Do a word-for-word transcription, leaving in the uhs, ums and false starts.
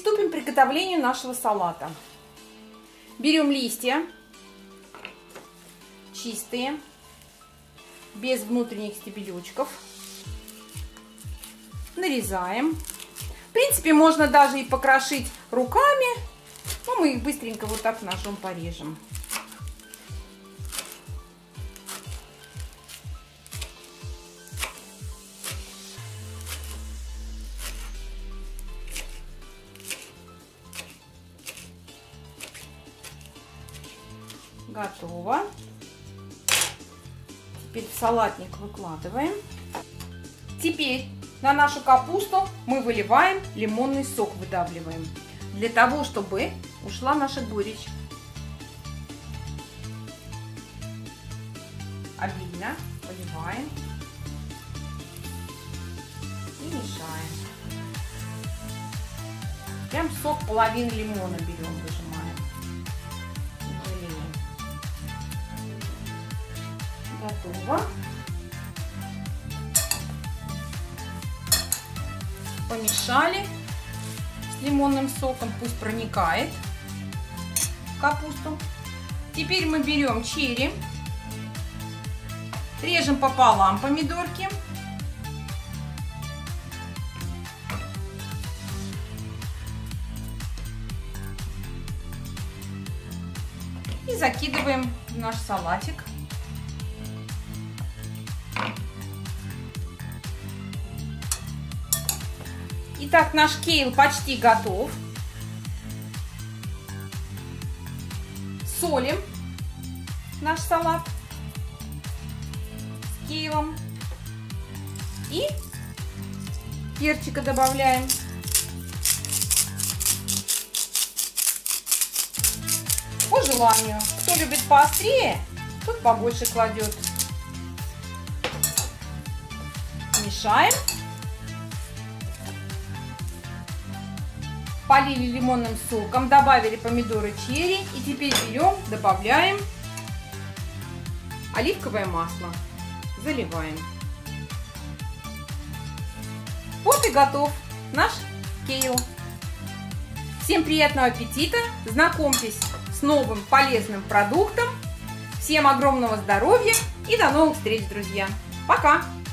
приступим к приготовлению нашего салата. Берем листья чистые, без внутренних стебелечков. Нарезаем. В принципе, можно даже и покрошить руками, но мы их быстренько вот так ножом порежем. Готово. Теперь в салатник выкладываем. Теперь на нашу капусту мы выливаем лимонный сок, выдавливаем, для того, чтобы ушла наша горечь. Обильно поливаем и мешаем. Прям сок половины лимона берем, выжимаем. Готово. Помешали с лимонным соком, пусть проникает в капусту. Теперь мы берем черри, режем пополам помидорки. И закидываем в наш салатик. Итак, наш кейл почти готов. Солим наш салат с кейлом. И перчика добавляем. По желанию. Кто любит поострее, тот побольше кладет. Мешаем. Полили лимонным соком, добавили помидоры черри. И теперь берем, добавляем оливковое масло. Заливаем. Вот и готов наш кейл. Всем приятного аппетита. Знакомьтесь с новым полезным продуктом. Всем огромного здоровья и до новых встреч, друзья. Пока!